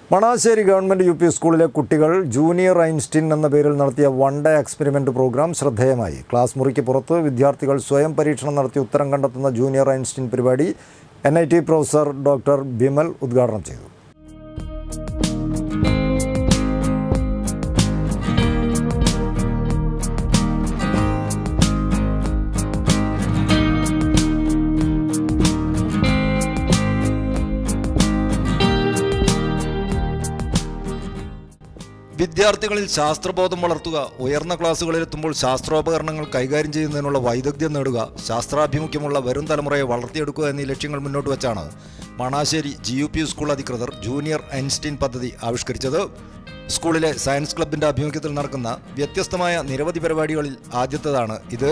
Manassery government UP സ്കൂളിലെ കുട്ടികൾ junior Einstein എന്ന പേരിൽ നടത്തിയ വൺ ഡേ എക്സ്പെരിമെന്റ് പ്രോഗ്രാം ശ്രദ്ധേയമായി. ക്ലാസ് മുറിക്ക് പുറത്ത് വിദ്യാർത്ഥികൾ സ്വയം പരീക്ഷണം നടത്തി ഉത്തരം കണ്ടെത്തുന്ന ജൂനിയർ ഐൻസ്റ്റീൻ പരിപാടി NIT പ്രൊഫസർ ഡോക്ടർ ബിമൽ ഉദ്ഘാടനം ചെയ്തു. വിദ്യാർത്ഥികളിൽ ശാസ്ത്രബോധം വളർത്തുക, ഉയർന്ന ക്ലാസ്സുകളിലെത്തുമ്പോൾ ശാസ്ത്രോപകരണങ്ങൾ കൈകാര്യം ചെയ്യുന്നതിനുള്ള വൈദഗ്ധ്യം നേടുക, ശാസ്ത്രാഭിമുഖ്യമുള്ള വരും തലമുറയെ വളർത്തിയെടുക്കുക എന്നീ ലക്ഷ്യങ്ങൾ മുന്നോട്ട് വെച്ചാണ് മണാശ്ശേരി GUP സ്കൂൾ അധികൃതർ ജൂനിയർ ഐൻസ്റ്റീൻ പദ്ധതി ആവിഷ്കരിച്ചത്. സ്കൂളിലെ സയൻസ് ക്ലബിന്റെ ആഭിമുഖ്യത്തിൽ നടക്കുന്ന വ്യത്യസ്തമായ നിരവധി പരിപാടികളിൽ ആദ്യത്തേതാണ് ഇത്.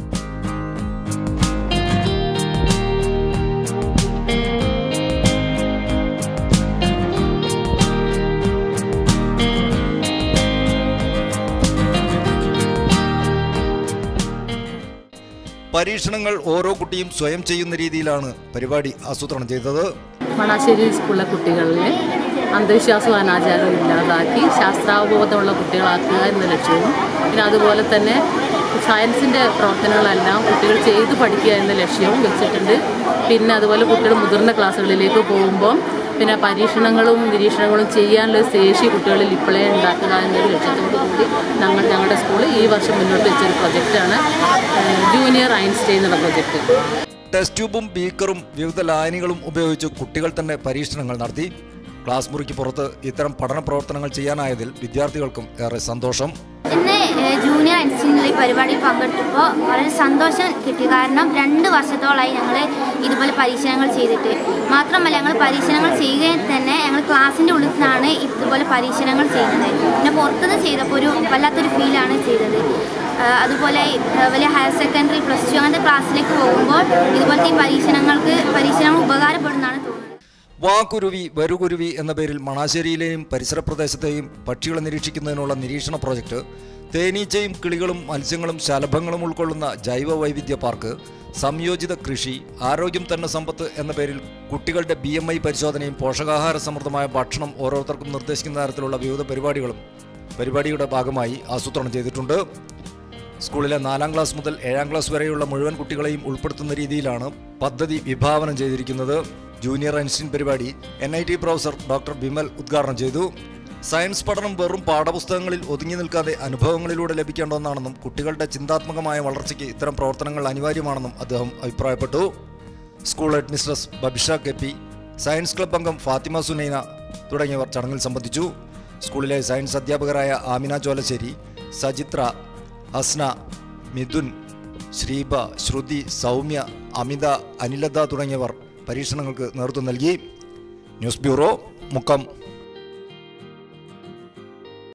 പരീക്ഷണങ്ങൾ ഓരോ കുട്ടിയും സ്വയം ചെയ്യുന്ന രീതിയിലാണ് പരിപാടി ആസൂത്രണം ചെയ്തത്. മണാശ്ശേരി സ്കൂളിലെ കുട്ടികളിലെ അന്ധവിശ്വാസവും അനാചാരവും ഇല്ലാതാക്കി ശാസ്ത്രാവബോധമുള്ള കുട്ടികളാക്കുക എന്ന ലക്ഷ്യവും, പിന്നെ അതുപോലെ തന്നെ സയൻസിൻ്റെ പ്രവർത്തനങ്ങളെല്ലാം കുട്ടികൾ ചെയ്ത് പഠിക്കുക എന്ന ലക്ഷ്യവും വെച്ചിട്ടുണ്ട്. പിന്നെ അതുപോലെ കുട്ടികൾ മുതിർന്ന ക്ലാസ്സുകളിലേക്ക് പോകുമ്പോൾ പിന്നെ പരീക്ഷണങ്ങളും നിരീക്ഷണങ്ങളും ചെയ്യാനുള്ള ശേഷി കുട്ടികളിൽ ഇപ്പോഴേ ഉണ്ടാക്കുക എന്നൊരു ലക്ഷ്യത്തോടു കൂടി ഞങ്ങളുടെ സ്കൂൾ ഈ വർഷം മുന്നോട്ട് വെച്ചൊരു പ്രൊജക്റ്റാണ് ജൂനിയർ ഐൻസ്റ്റീൻ എന്ന പ്രൊജക്റ്റ്. ടെസ്റ്റ് ട്യൂബും ബീക്കറും വിവിധ ലായനികളും ഉപയോഗിച്ച് കുട്ടികൾ തന്നെ പരീക്ഷണങ്ങൾ നടത്തി. ക്ലാസ് മുറിക്ക് പുറത്ത് ഇത്തരം പഠന പ്രവർത്തനങ്ങൾ ചെയ്യാനായതിൽ വിദ്യാർത്ഥികൾക്കും ഏറെ സന്തോഷം. ഇന്ന് ജൂനിയർ ഐൻസ്റ്റീനിൽ ഈ പരിപാടിയിൽ പങ്കെടുത്തപ്പോൾ വളരെ സന്തോഷം കിട്ടി. കാരണം 2 വർഷത്തോളമായി ഞങ്ങൾ ഇതുപോലെ പരീക്ഷണങ്ങൾ ചെയ്തിട്ട്, മാത്രമല്ല ഞങ്ങൾ പരീക്ഷണങ്ങൾ ചെയ്യുകയും തന്നെ ഞങ്ങൾ ക്ലാസ്സിൻ്റെ ഉള്ളിൽ നിന്നാണ് ഇതുപോലെ പരീക്ഷണങ്ങൾ ചെയ്യുന്നത്. പിന്നെ പുറത്തുനിന്ന് ചെയ്തപ്പോൾ ഒരു വല്ലാത്തൊരു ഫീലാണ് ചെയ്തത്. അതുപോലെ വലിയ ഹയർ സെക്കൻഡറി +2 അങ്ങനത്തെ ക്ലാസ്സിലേക്ക് പോകുമ്പോൾ ഇതുപോലത്തെ ഈ പരീക്ഷണങ്ങൾ ഉപകാരപ്പെടുന്നതാണ് തോന്നുന്നത്. വാക്കുരുവി വരുകുരുവി എന്ന പേരിൽ മണാശ്ശേരിയിലെയും പരിസര പ്രദേശത്തെയും പക്ഷികളെ നിരീക്ഷിക്കുന്നതിനുള്ള നിരീക്ഷണ പ്രോജക്റ്റ്, തേനീച്ചയും കിളികളും മത്സ്യങ്ങളും ശലഭങ്ങളും ഉൾക്കൊള്ളുന്ന ജൈവ വൈവിധ്യ പാർക്ക്, സംയോജിത കൃഷി, ആരോഗ്യം തന്നെ സമ്പത്ത് എന്ന പേരിൽ കുട്ടികളുടെ BMI പരിശോധനയും പോഷകാഹാര സമൃദ്ധമായ ഭക്ഷണം ഓരോരുത്തർക്കും നിർദ്ദേശിക്കുന്ന തരത്തിലുള്ള വിവിധ പരിപാടികളും പരിപാടിയുടെ ഭാഗമായി ആസൂത്രണം ചെയ്തിട്ടുണ്ട്. സ്കൂളിലെ 4ാം ക്ലാസ് മുതൽ 7ാം ക്ലാസ് വരെയുള്ള മുഴുവൻ കുട്ടികളെയും ഉൾപ്പെടുത്തുന്ന രീതിയിലാണ് പദ്ധതി വിഭാവനം ചെയ്തിരിക്കുന്നത്. ജൂനിയർ ഐൻസ്റ്റീൻ പരിപാടി NIT പ്രൊഫസർ ഡോക്ടർ ബിമൽ ഉദ്ഘാടനം ചെയ്തു. സയൻസ് പഠനം വെറും പാഠപുസ്തകങ്ങളിൽ ഒതുങ്ങി നിൽക്കാതെ അനുഭവങ്ങളിലൂടെ ലഭിക്കേണ്ട ഒന്നാണെന്നും കുട്ടികളുടെ ചിന്താത്മകമായ വളർച്ചയ്ക്ക് ഇത്തരം പ്രവർത്തനങ്ങൾ അനിവാര്യമാണെന്നും അദ്ദേഹം അഭിപ്രായപ്പെട്ടു. School headmistress Babisha KP, science club അംഗം ഫാത്തിമ സുനൈന തുടങ്ങിയവർ ചടങ്ങിൽ സംബന്ധിച്ചു. സ്കൂളിലെ സയൻസ് അധ്യാപകരായ ആമിന ചോലശ്ശേരി, സജിത്ര, ഹസ്ന, മിഥുൻ, ശ്രീബ, ശ്രുതി, സൗമ്യ, അമിത, അനിലത തുടങ്ങിയവർ പരീക്ഷണങ്ങൾക്ക് നേതൃത്വം നൽകി. News bureau, Mukkam.